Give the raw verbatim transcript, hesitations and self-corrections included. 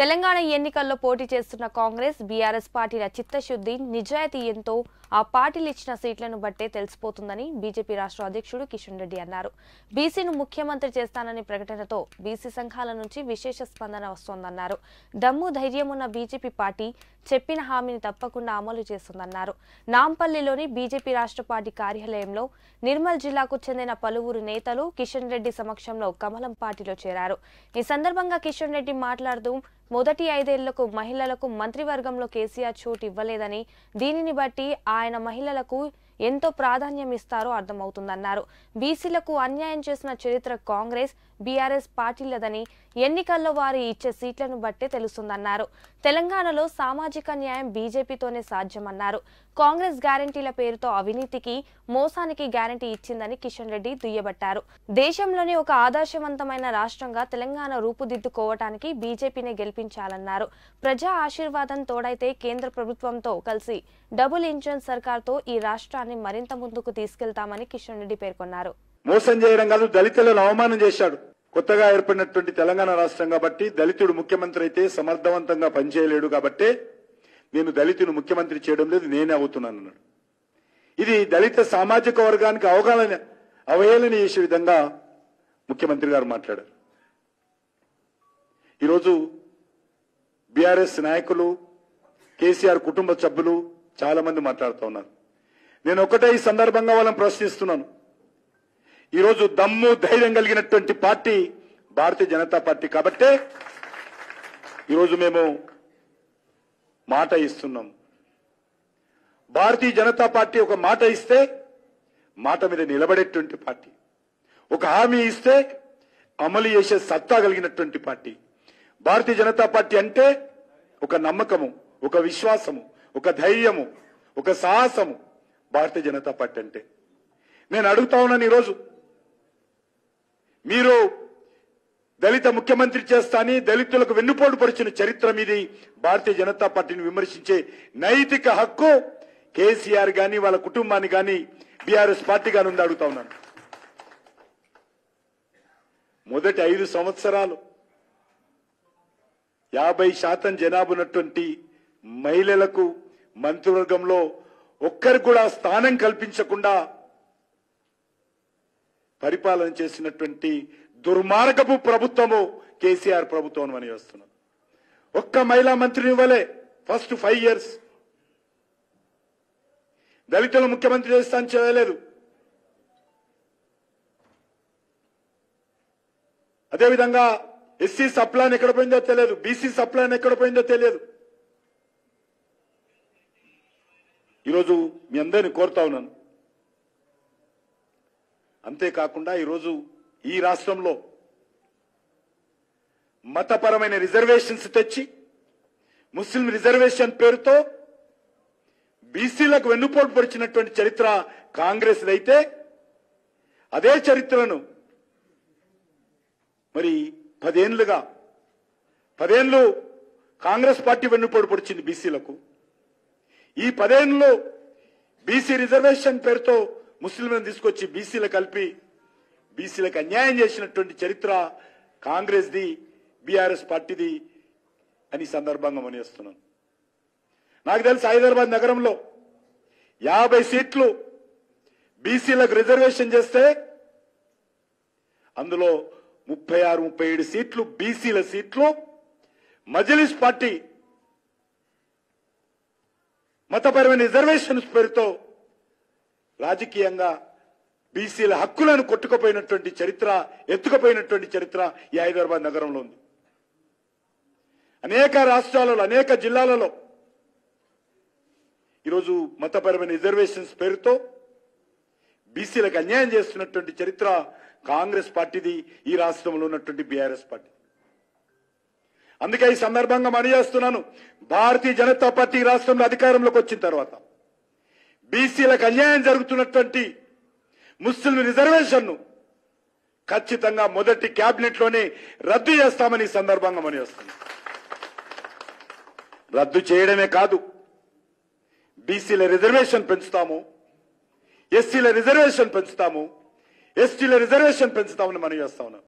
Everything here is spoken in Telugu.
తెలంగాణ ఎన్నికల్లో పోటీ చేస్తున్న కాంగ్రెస్ బీఆర్ఎస్ పార్టీల చిత్తశుద్ధి నిజాయితీ ఎంతో ఆ పార్టీలు ఇచ్చిన సీట్లను బట్టే తెలిసిపోతుందని బీజేపీ రాష్ట్ర అధ్యక్షుడు కిషన్ రెడ్డి అన్నారు. బీసీను ముఖ్యమంత్రి చేస్తానని ప్రకటనతో బీసీ సంఘాల నుంచి విశేష స్పందన వస్తోందన్నారు. దమ్ము ధైర్యం ఉన్న బీజేపీ పార్టీ చెప్పిన హామీని తప్పకుండా అమలు చేస్తుందన్నారు. నాంపల్లిలోని బీజేపీ రాష్ట్ర పార్టీ కార్యాలయంలో నిర్మల్ జిల్లాకు చెందిన పలువురు నేతలు కిషన్ రెడ్డి సమక్షంలో కమలం పార్టీలో చేరారు. ఈ సందర్భంగా కిషన్ రెడ్డి మాట్లాడుతూ మొదటి ఐదేళ్లకు మహిళలకు మంత్రివర్గంలో కేసీఆర్ చోటు ఇవ్వలేదని, దీనిని బట్టి ఆయన మహిళలకు ఎంతో ప్రాధాన్యం ఇస్తారో అర్థమవుతుందన్నారు. బీసీలకు అన్యాయం చేసిన చరిత్ర కాంగ్రెస్ బీఆర్ఎస్ పార్టీలదని, ఎన్నికల్లో వారి ఇచ్చే సీట్లను బట్టే తెలుస్తుందన్నారు. తెలంగాణలో సామాజిక న్యాయం బీజేపీతోనే సాధ్యమన్నారు. కాంగ్రెస్ గ్యారంటీల పేరుతో అవినీతికి మోసానికి గ్యారంటీ ఇచ్చిందని కిషన్ రెడ్డి దుయ్యబట్టారు. దేశంలోని ఒక ఆదర్శవంతమైన రాష్ట్రంగా తెలంగాణ రూపుదిద్దుకోవటానికి బీజేపీనే గెలిపించాలన్నారు. ప్రజా ఆశీర్వాదం తోడైతే కేంద్ర ప్రభుత్వంతో కలిసి డబుల్ ఇంజన్ సర్కార్తో ఈ రాష్ట్రాన్ని మరింత ముందుకు తీసుకెళ్తామని కిషన్ రెడ్డి పేర్కొన్నారు. మోసం చేయడం కాదు, దళితులను అవమానం చేశాడు. కొత్తగా ఏర్పడినటువంటి తెలంగాణ రాష్ట్రం కాబట్టి దళితుడు ముఖ్యమంత్రి అయితే సమర్థవంతంగా పనిచేయలేడు కాబట్టి నేను దళితుని ముఖ్యమంత్రి చేయడం లేదు, నేనే అవుతున్నాను అన్నాడు. ఇది దళిత సామాజిక వర్గానికి అవగాహన అవహేళన చేసే విధంగా ముఖ్యమంత్రి గారు మాట్లాడారు. ఈరోజు బీఆర్ఎస్ నాయకులు, కేసీఆర్ కుటుంబ సభ్యులు చాలా మంది మాట్లాడుతూ ఉన్నారు. నేను ఒకటే ఈ సందర్భంగా వాళ్ళని ప్రశ్నిస్తున్నాను. ఈరోజు దమ్ము ధైర్యం కలిగినటువంటి పార్టీ భారతీయ జనతా పార్టీ కాబట్టే ఈరోజు మేము మాట ఇస్తున్నాం. భారతీయ జనతా పార్టీ ఒక మాట ఇస్తే మాట మీద నిలబడేటువంటి పార్టీ, ఒక హామీ ఇస్తే అమలు చేసే సత్తా కలిగినటువంటి పార్టీ. భారతీయ జనతా పార్టీ అంటే ఒక నమ్మకము, ఒక విశ్వాసము, ఒక ధైర్యము, ఒక సాహసము భారతీయ జనతా పార్టీ అంటే. నేను అడుగుతా ఉన్నాను, ఈరోజు మీరు దళిత ముఖ్యమంత్రి చేస్తాని దళితులకు వెన్నుపోటు పరిచిన చరిత్ర మీది. భారతీయ జనతా పార్టీని విమర్శించే నైతిక హక్కు కేసీఆర్ గాని వాళ్ళ కుటుంబాన్ని గాని బీఆర్ఎస్ పార్టీ గాని ఉంది అడుగుతా ఉన్నాను. మొదటి ఐదు సంవత్సరాలు యాభై శాతం జనాభా ఉన్నటువంటి మహిళలకు మంత్రివర్గంలో ఒక్కరికి కూడా స్థానం కల్పించకుండా పరిపాలన చేసినటువంటి దుర్మార్గపు ప్రభుత్వము కేసీఆర్ ప్రభుత్వం అని వస్తున్నాం. ఒక్క మహిళా మంత్రిని ఇవ్వలే ఫస్ట్ ఫైవ్ ఇయర్స్. దళితులు ముఖ్యమంత్రి చేస్తాను చేయలేదు. అదేవిధంగా ఎస్సీ సప్లాన్ ఎక్కడ పోయిందో తెలియదు, బీసీ సప్లాన్ ఎక్కడ పోయిందో తెలియదు. ఈరోజు మీ అందరిని కోరుతా ఉన్నాను. అంతేకాకుండా ఈరోజు ఈ రాష్ట్రంలో మతపరమైన రిజర్వేషన్స్ తెచ్చి ముస్లిం రిజర్వేషన్ పేరుతో బీసీలకు వెన్నుపోటు పొడిచినటువంటి చరిత్ర కాంగ్రెస్ అయితే, అదే చరిత్రను మరి పదేళ్లుగా పదేళ్లు కాంగ్రెస్ పార్టీ వెన్నుపోటు పొడిచింది బీసీలకు. ఈ పదేళ్లలో బీసీ రిజర్వేషన్ పేరుతో ముస్లింలను తీసుకొచ్చి బీసీలు కలిపి బీసీలకు అన్యాయం చేసినటువంటి చరిత్ర కాంగ్రెస్ ది, బీఆర్ఎస్ పార్టీది అని సందర్భంగా మనిస్తున్నాను. నాకు తెలిసి హైదరాబాద్ నగరంలో యాభై సీట్లు బీసీలకు రిజర్వేషన్ చేస్తే అందులో ముప్పై ఆరు ముప్పై ఏడు సీట్లు బీసీల సీట్లు మజ్లిస్ పార్టీ మతపరమైన రిజర్వేషన్స్ పేరుతో రాజకీయంగా బీసీల హక్కులను కొట్టుకుపోయినటువంటి చరిత్ర, ఎత్తుకుపోయినటువంటి చరిత్ర ఈ హైదరాబాద్ నగరంలో ఉంది. అనేక రాష్ట్రాలలో, అనేక జిల్లాలలో ఈరోజు మతపరమైన రిజర్వేషన్స్ పేరుతో బీసీలకు అన్యాయం చేస్తున్నటువంటి చరిత్ర కాంగ్రెస్ పార్టీది, ఈ రాష్ట్రంలో ఉన్నటువంటి బీఆర్ఎస్ పార్టీ. అందుకే ఈ సందర్భంగా మనవి చేస్తున్నాను, భారతీయ జనతా పార్టీ రాష్ట్రంలో అధికారంలోకి వచ్చిన తర్వాత బీసీలకు అన్యాయం జరుగుతున్నటువంటి ముస్లిం రిజర్వేషన్ ను ఖచ్చితంగా మొదటి కేబినెట్ లోనే రద్దు చేస్తామని ఈ సందర్భంగా మనవి చేస్తున్నాం. రద్దు చేయడమే కాదు, బీసీల రిజర్వేషన్ పెంచుతాము, ఎస్సీల రిజర్వేషన్ పెంచుతాము, ఎస్టీల రిజర్వేషన్ పెంచుతామని మనవి చేస్తా ఉన్నాం.